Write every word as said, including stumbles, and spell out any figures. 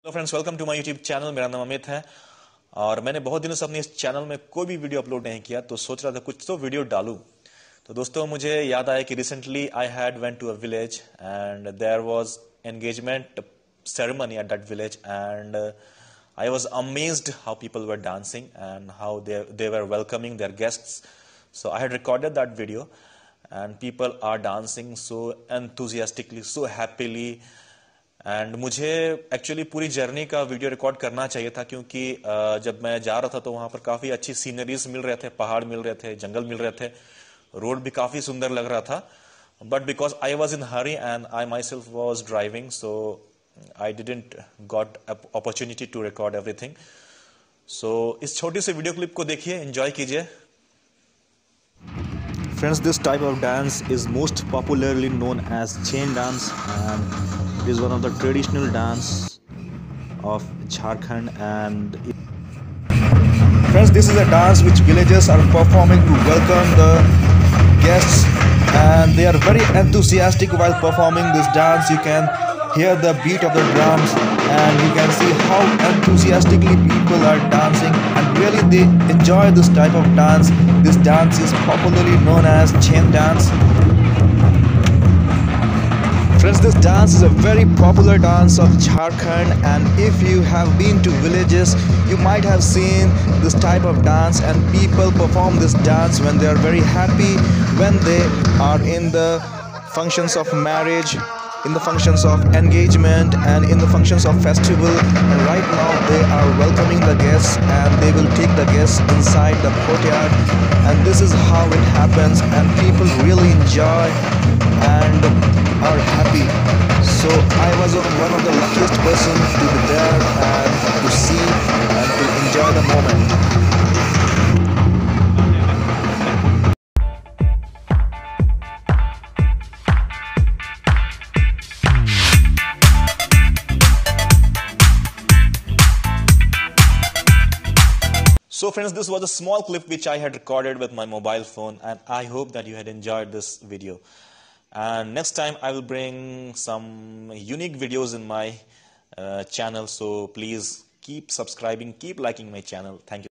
Hello friends, welcome to my YouTube channel. मेरा नाम अमित है और मैंने बहुत दिनों से अपने इस चैनल में कोई भी वीडियो अपलोड नहीं किया, तो सोच रहा था कुछ तो वीडियो डालूं। तो दोस्तों, मुझे याद आया कि recently I had went to a village and there was engagement ceremony at that village, and uh, I was amazed how people were dancing and how they they were welcoming their guests. So I had recorded that video, and people are dancing so enthusiastically, so happily. And मुझे actually पूरी journey का video record करना चाहिए था, क्योंकि अ, जब मैं जा रहा था तो वहां पर काफी अच्छी सीनरीज मिल रहे थे, पहाड़ मिल रहे थे, जंगल मिल रहे थे, रोड भी काफी सुंदर लग रहा था। But because I was in hurry and I myself was driving, so I didn't got opportunity to record everything. So इस छोटी सी वीडियो क्लिप को देखिए, एंजॉय कीजिए। Friends, this type of dance is most popularly known as chain dance, and it is one of the traditional dance of Jharkhand. And friends, this is a dance which villagers are performing to welcome the guests, and they are very enthusiastic while performing this dance. You can hear the beat of the drums, and you can see how enthusiastically people are dancing, and really they enjoy this type of dance. This dance is popularly known as chain dance. Friends, this dance is a very popular dance of Jharkhand, and if you have been to villages, you might have seen this type of dance, and people perform this dance when they are very happy, when they are in the functions of marriage, in the functions of engagement, and in the functions of festival. And right now they are welcoming the guests, and they will take the guests inside the courtyard, and this is how it happens, and people really enjoy and are happy. So I was one of the luckiest person to be there and to see and to enjoy the moment. So friends, this was a small clip which I had recorded with my mobile phone, and I hope that you had enjoyed this video. And next time I will bring some unique videos in my uh, channel, so please keep subscribing, keep liking my channel. Thank you.